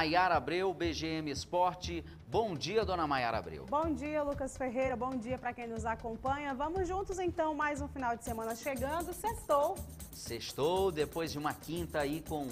Maiara Abreu, BGM Esporte. Bom dia, dona Maiara Abreu. Bom dia, Lucas Ferreira. Bom dia para quem nos acompanha. Vamos juntos, então, mais um final de semana chegando. Sextou. Sextou, depois de uma quinta aí com...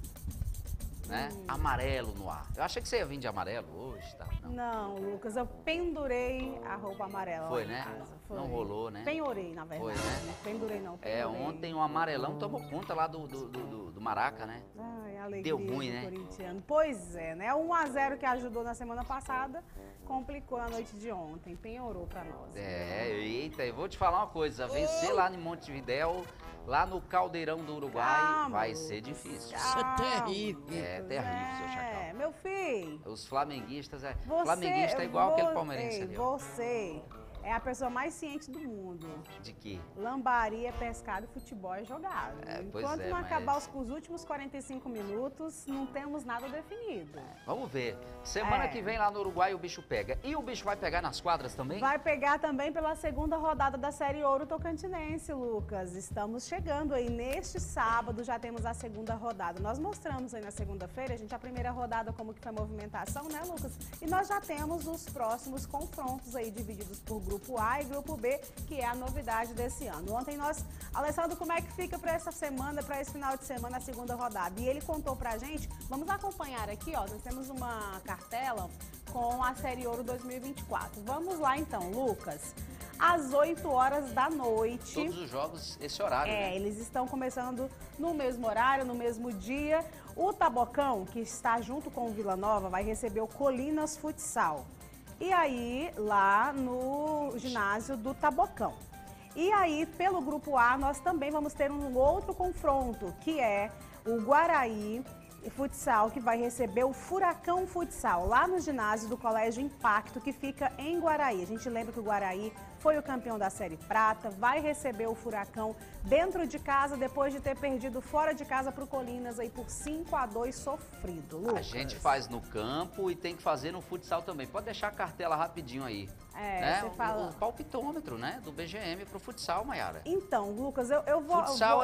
né? Amarelo no ar. Eu achei que você ia vir de amarelo hoje, tá? Não, Lucas, eu pendurei a roupa amarela. Foi, lá em né? casa. Foi. Não rolou, né? Penhorei, na verdade. Foi, né? Pendurei não, pendurei. Ontem o amarelão tomou conta lá do Maraca, né? Ai, a alegria Deu ruim, do né? corintiano. Pois é, né? 1-0 que ajudou na semana passada, complicou a noite de ontem, penhorou pra nós. Eita, eu vou te falar uma coisa, vencer lá em Montevidéu, lá no Caldeirão do Uruguai, vai ser difícil. Isso é terrível. É terrível, seu Chacal. Meu filho. Os flamenguistas, Você, flamenguista é igual aquele palmeirense ali, ó. Você é a pessoa mais ciente do mundo. De quê? Lambari é pescado e futebol é jogado. Pois Enquanto é, não mas- acabar os últimos 45 minutos, não temos nada definido. Vamos ver. Semana que vem lá no Uruguai o bicho pega. E o bicho vai pegar nas quadras também? Vai pegar também pela segunda rodada da Série Ouro Tocantinense, Lucas. Estamos chegando aí neste sábado, já temos a segunda rodada. Nós mostramos aí na segunda-feira, a primeira rodada como que foi a movimentação, né, Lucas? E nós já temos os próximos confrontos aí divididos por Grupo A e Grupo B, que é a novidade desse ano. Ontem nós... Alessandro, como é que fica para essa semana, para esse final de semana, a segunda rodada? E ele contou pra gente, vamos acompanhar aqui, ó, nós temos uma cartela com a Série Ouro 2024. Vamos lá então, Lucas. Às 8 horas da noite. Todos os jogos, esse horário, né? Eles estão começando no mesmo horário, no mesmo dia. O Tabocão, que está junto com o Vila Nova, vai receber o Colinas Futsal. E aí, lá no ginásio do Tabocão. E aí, pelo Grupo A, nós também vamos ter um outro confronto, que é o Guaraí Futsal, que vai receber o Furacão Futsal, lá no ginásio do Colégio Impacto, que fica em Guaraí. A gente lembra que o Guaraí foi o campeão da Série Prata, vai receber o Furacão dentro de casa, depois de ter perdido fora de casa para o Colinas aí por 5-2 sofrido. Lucas. A gente faz no campo e tem que fazer no futsal também. Pode deixar a cartela rapidinho aí. Você fala... O palpitômetro, né? Do BGM pro futsal, Maiara. Então, Lucas, eu vou... Futsal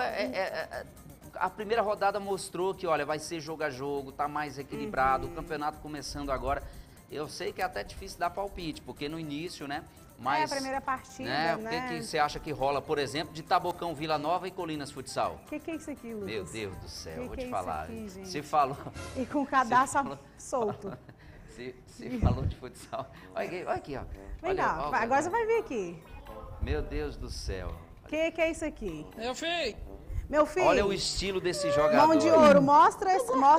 a primeira rodada mostrou que, olha, vai ser jogo a jogo, tá mais equilibrado, o campeonato começando agora. Eu sei que é até difícil dar palpite, porque no início, né? Mas, a primeira partida, né? né? O que você acha que rola, por exemplo, de Tabocão, Vila Nova e Colinas Futsal? O que é isso aqui, Lucas? Meu Deus do céu, vou Que te é falar. isso aqui, gente? Você falou... E com o cadastro solto. Você falou de futsal. Olha aqui, ó. Vem Olha, cá, ó, agora você vai vir aqui. Meu Deus do céu. O que é isso aqui? Meu filho. Meu filho. Olha o estilo desse jogador. Mão de ouro, mostra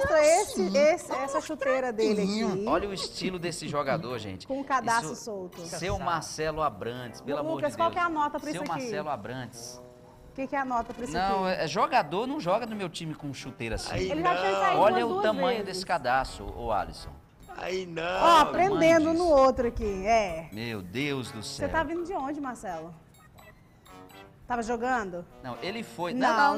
essa chuteira dele aqui. Olha o estilo desse jogador, gente. Com o cadastro solto. Seu Marcelo Abrantes, pelo amor de Deus. Lucas, qual que é a nota pra isso aqui? Seu Marcelo Abrantes. O que é a nota pra isso Não, aqui? jogador não joga no meu time com chuteira assim. Ele já tinha saído Olha umas o duas tamanho vezes. desse cadastro, ô Alisson. Aí não. Ó, prendendo mãe no disso. outro aqui, Meu Deus do céu. Você tá vindo de onde, Marcelo? Tava jogando? Não, ele foi. Não,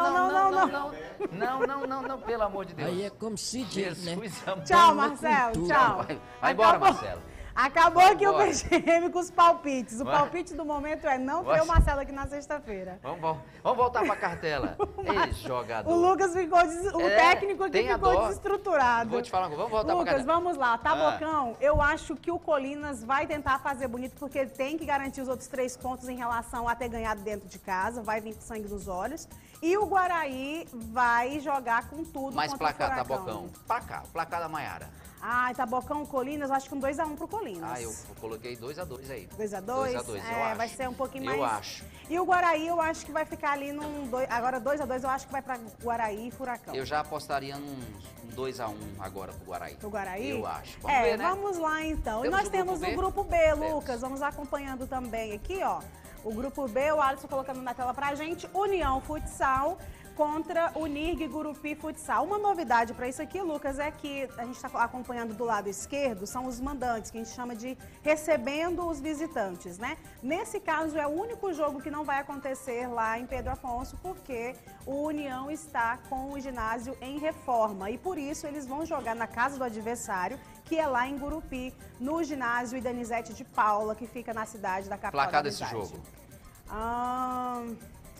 Pelo amor de Deus. Aí é como se diz, né? Jesus amado. Tchau, Marcelo, tchau. Vai embora, Marcelo. Acabou Vai aqui o embora. BGM com os palpites. O Vai. palpite do momento é não ter Vai. o Marcelo aqui na sexta-feira. Vamos voltar pra cartela. Ei, jogador. O Lucas ficou, o técnico aqui tenha ficou dó. desestruturado. Vou te falar, vamos voltar pra Lucas, cartela. vamos lá. Tabocão, eu acho que o Colinas vai tentar fazer bonito, porque ele tem que garantir os outros 3 pontos em relação a ter ganhado dentro de casa, vai vir com sangue nos olhos. E o Guaraí vai jogar com tudo Mais contra placar, o Furacão. Tabocão. Pra cá, o placar da Maiara. Tabocão, Colinas, eu acho que um 2-1 pro Colinas. Eu coloquei 2-2 aí. 2-2? 2-2, eu acho. Vai ser um pouquinho mais... Eu acho. E o Guaraí, eu acho que vai ficar ali num... Agora 2-2, eu acho que vai pra Guaraí e Furacão. Eu já apostaria num 2-1 agora pro Guaraí. O Guaraí? Eu acho. Vamos ver, né? Vamos lá então. Temos E nós o temos grupo o B? grupo B, Lucas. Vamos acompanhando também aqui, ó. O grupo B, o Alisson colocando na tela pra gente. União Futsal contra o NIRG Gurupi Futsal. Uma novidade para isso aqui, Lucas, é que a gente está acompanhando do lado esquerdo, são os mandantes, que a gente chama de recebendo os visitantes, né? Nesse caso, é o único jogo que não vai acontecer lá em Pedro Afonso, porque o União está com o ginásio em reforma e por isso eles vão jogar na casa do adversário, que é lá em Gurupi, no ginásio Idanizete de Paula, que fica na cidade da capital Placar da desse cidade. jogo?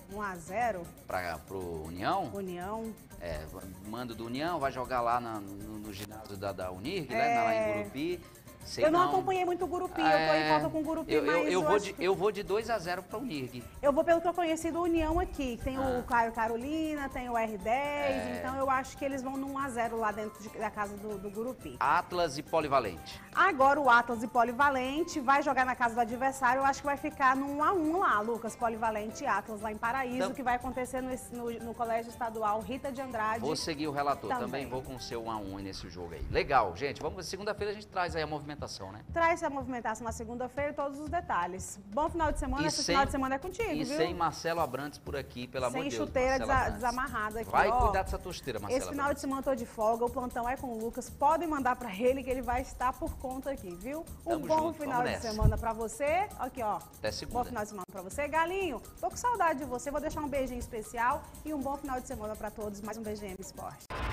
1-0. Pro União? União. Mando do União, vai jogar lá no ginásio da Unirg, né? Lá em Gurupi. Sei eu não acompanhei muito o Gurupi, eu tô em falta com o Gurupi, mas eu vou de 2-0 para o Unirg. Eu vou pelo que eu conheci do União aqui. Tem o Caio Carolina, tem o R10, então eu acho que eles vão no 1-0 lá dentro da casa do Gurupi. Atlas e Polivalente. Agora o Atlas e Polivalente vai jogar na casa do adversário, eu acho que vai ficar no 1-1 lá, Lucas, Polivalente e Atlas lá em Paraíso, então, que vai acontecer no Colégio Estadual Rita de Andrade. Vou seguir o relator, também vou com o seu 1-1 nesse jogo aí. Legal, gente, segunda-feira a gente traz aí a movimentação. Né? Traz a movimentação na segunda-feira e todos os detalhes. Bom final de semana, esse final de semana é contigo, viu? E sem Marcelo Abrantes por aqui, pelo amor de Deus. Sem chuteira desamarrada aqui. Vai cuidar dessa tosteira, Marcelo. Esse final de semana eu tô de folga, o plantão é com o Lucas. Podem mandar pra ele que ele vai estar por conta aqui, viu? Bom final de semana pra você. Aqui, ó. Até segunda. Bom final de semana pra você. Galinho, tô com saudade de você. Vou deixar um beijinho especial e um bom final de semana pra todos. Mais um BGM Esporte.